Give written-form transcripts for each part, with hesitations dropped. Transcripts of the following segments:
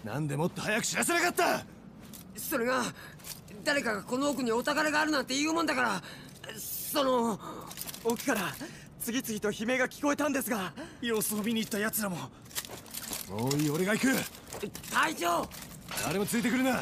なんでもっと早く知らせなかった。 それが誰かがこの奥にお宝があるなんて言うもんだから、その奥から次々と悲鳴が聞こえたんですが、 様子を見に行った奴らも。もういい、俺が行く。 隊長、 誰もついてくるな。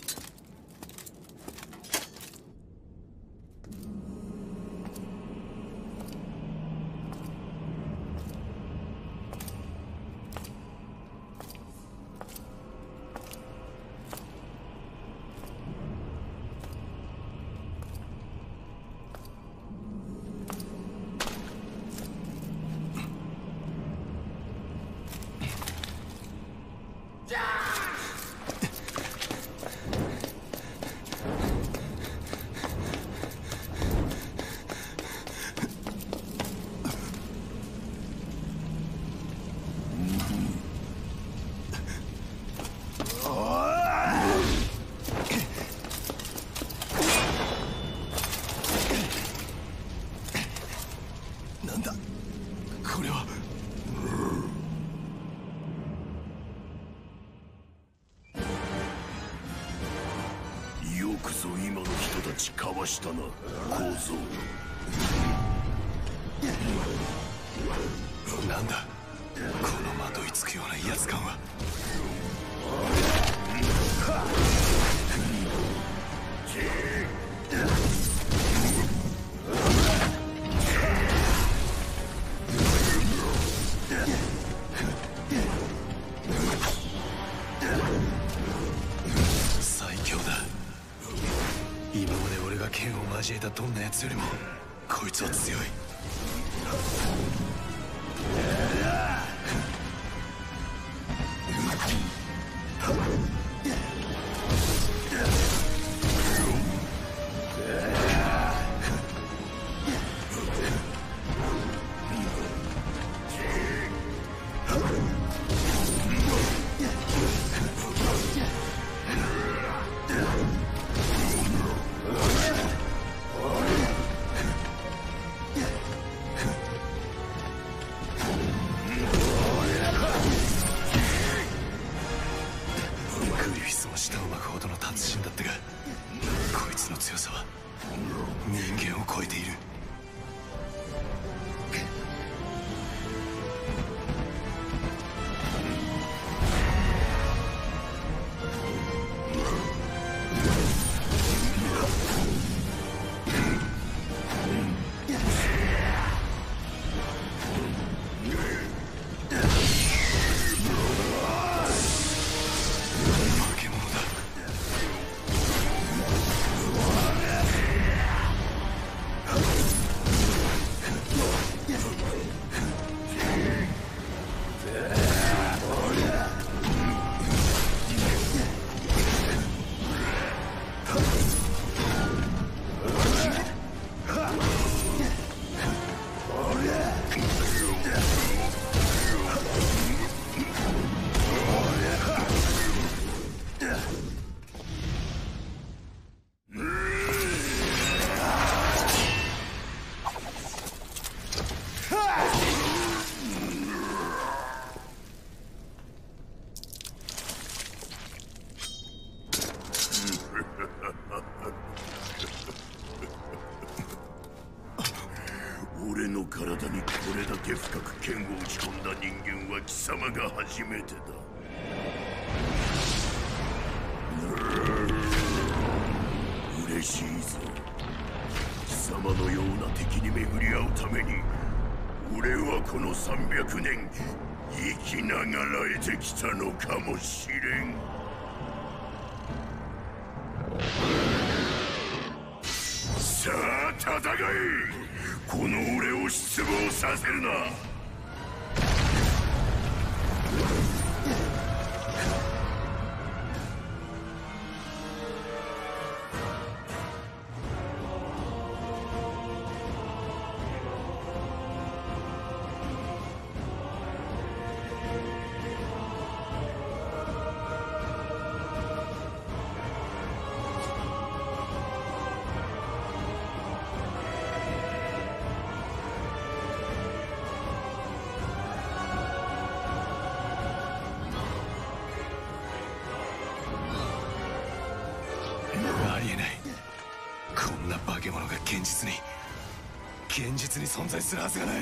なんだこれは。 よくぞ今の人たちかわしたな、小僧。 なんだこのまといつくような威圧感は。最強だ。今まで俺が剣を交えたどんな奴よりもこいつは強い。舌を巻くほどの達人だったが、こいつの強さは人間を超えている。 俺の体にこれだけ深く剣を打ち込んだ人間は貴様が初めてだ。嬉しいぞ。貴様のような敵に巡り合うために俺はこの300年生きながらえてきたのかもしれん。さあ戦え。この俺を失望させるな。 現実に存在するはずがない。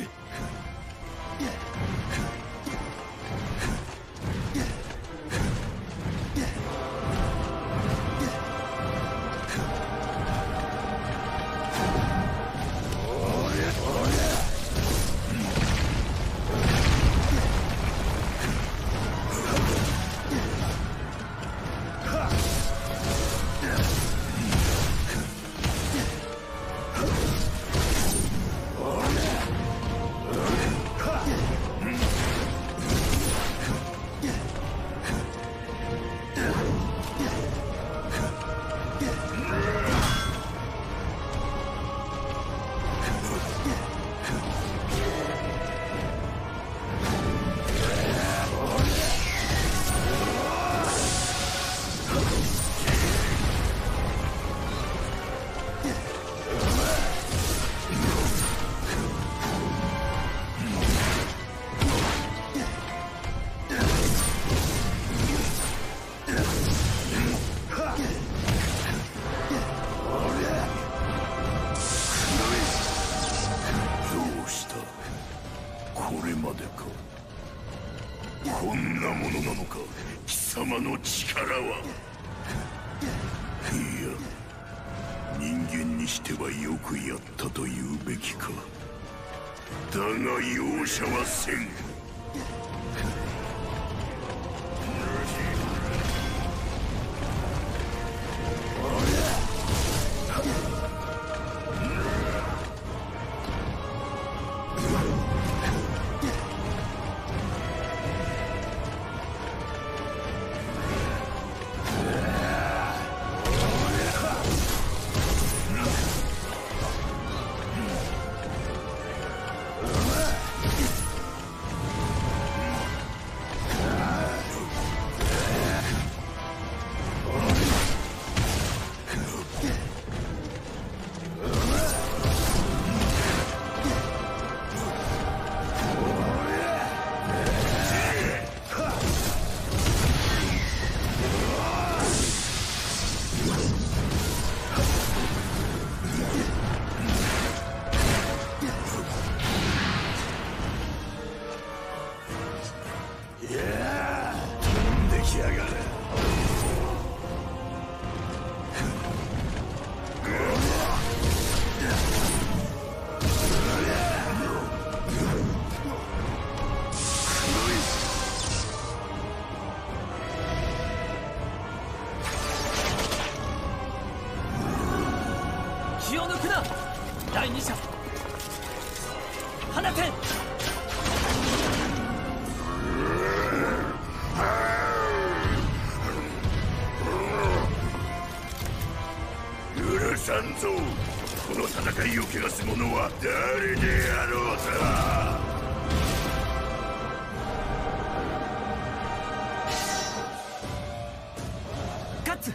こんなものなのか、貴様の力は。いや、人間にしてはよくやったと言うべきか。だが容赦はせん。 気を抜くな。第二射放て。 許さんぞ。この戦いを汚す者は誰であろうと。 ガッツ。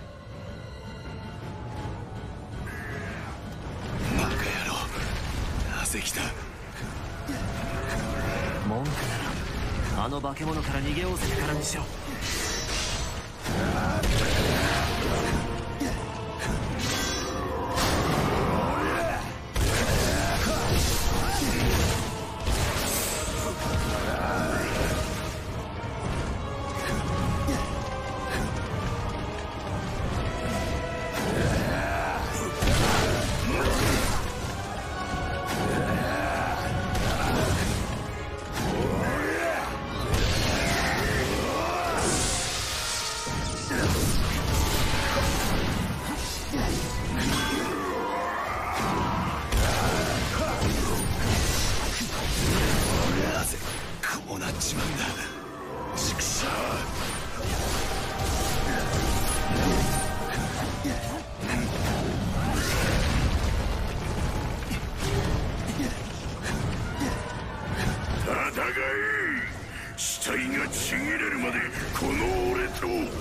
来た。 文句ならあの化け物から逃げおおせてからにしろ。 死体がちぎれるまでこの俺と。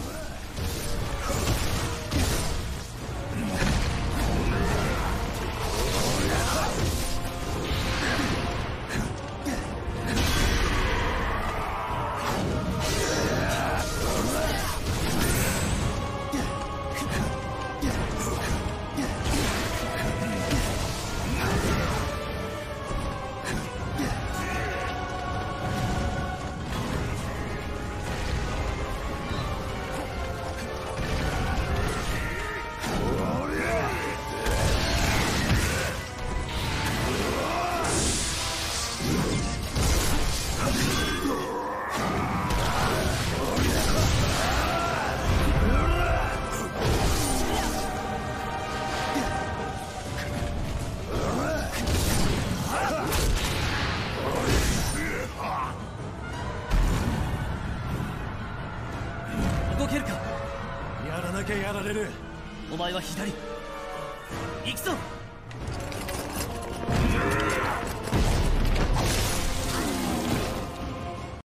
動けるか。 やらなきゃやられる。 お前は左。行くぞ。